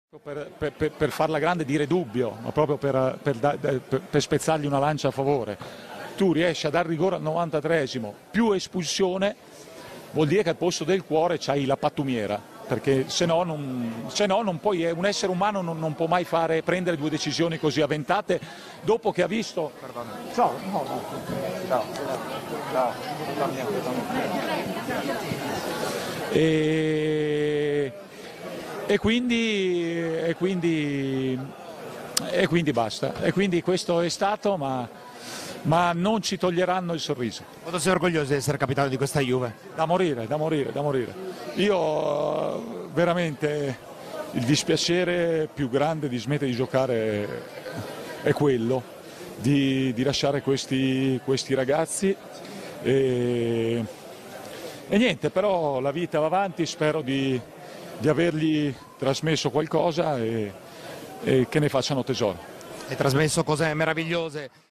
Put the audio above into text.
Per farla grande dire dubbio, ma proprio per spezzargli una lancia a favore. Tu riesci a dar rigore al 93esimo più espulsione, vuol dire che al posto del cuore c'hai la pattumiera, perché se no non puoi, un essere umano non può mai prendere due decisioni così avventate dopo che ha visto. Perdona. Ciao, no, no. Ciao. Ciao. E quindi basta. E quindi questo è stato, ma non ci toglieranno il sorriso. Quanto sei orgoglioso di essere capitano di questa Juve? Da morire, da morire, da morire. Io veramente il dispiacere più grande di smettere di giocare è quello, di lasciare questi ragazzi. E niente, però la vita va avanti, spero di avergli trasmesso qualcosa e che ne facciano tesoro. Hai trasmesso cose meravigliose.